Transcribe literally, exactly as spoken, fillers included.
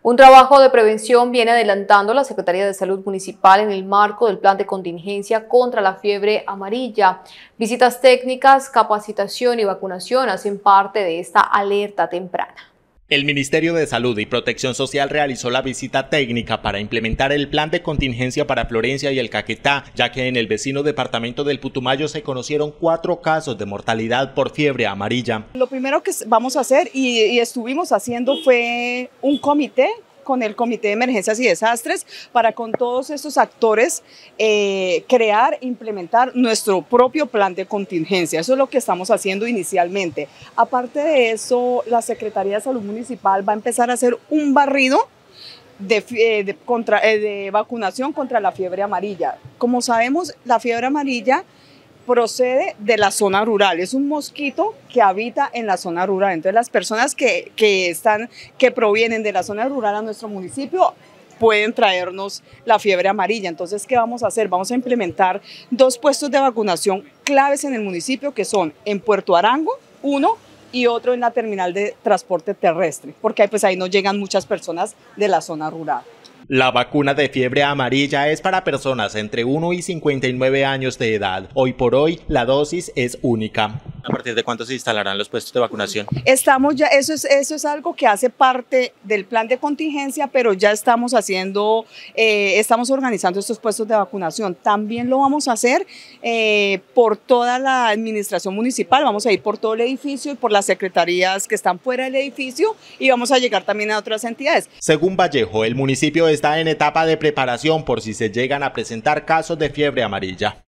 Un trabajo de prevención viene adelantando la Secretaría de Salud Municipal en el marco del plan de contingencia contra la fiebre amarilla. Visitas técnicas, capacitación y vacunación hacen parte de esta alerta temprana. El Ministerio de Salud y Protección Social realizó la visita técnica para implementar el plan de contingencia para Florencia y el Caquetá, ya que en el vecino departamento del Putumayo se conocieron cuatro casos de mortalidad por fiebre amarilla. Lo primero que vamos a hacer y, y estuvimos haciendo fue un comité con el Comité de Emergencias y Desastres para con todos estos actores eh, crear, implementar nuestro propio plan de contingencia. Eso es lo que estamos haciendo inicialmente. Aparte de eso, la Secretaría de Salud Municipal va a empezar a hacer un barrido de, eh, de, contra, eh, de vacunación contra la fiebre amarilla. Como sabemos, la fiebre amarilla procede de la zona rural, es un mosquito que habita en la zona rural. Entonces las personas que, que, están, que provienen de la zona rural a nuestro municipio pueden traernos la fiebre amarilla. Entonces, ¿qué vamos a hacer? Vamos a implementar dos puestos de vacunación claves en el municipio, que son en Puerto Arango, uno, y otro en la terminal de transporte terrestre, porque pues ahí no llegan muchas personas de la zona rural. La vacuna de fiebre amarilla es para personas entre uno y cincuenta y nueve años de edad. Hoy por hoy la dosis es única. ¿A partir de cuánto se instalarán los puestos de vacunación? Estamos ya, eso es, eso es algo que hace parte del plan de contingencia, pero ya estamos haciendo, eh, estamos organizando estos puestos de vacunación. También lo vamos a hacer eh, por toda la administración municipal, vamos a ir por todo el edificio y por las secretarías que están fuera del edificio y vamos a llegar también a otras entidades. Según Vallejo, el municipio está en etapa de preparación por si se llegan a presentar casos de fiebre amarilla.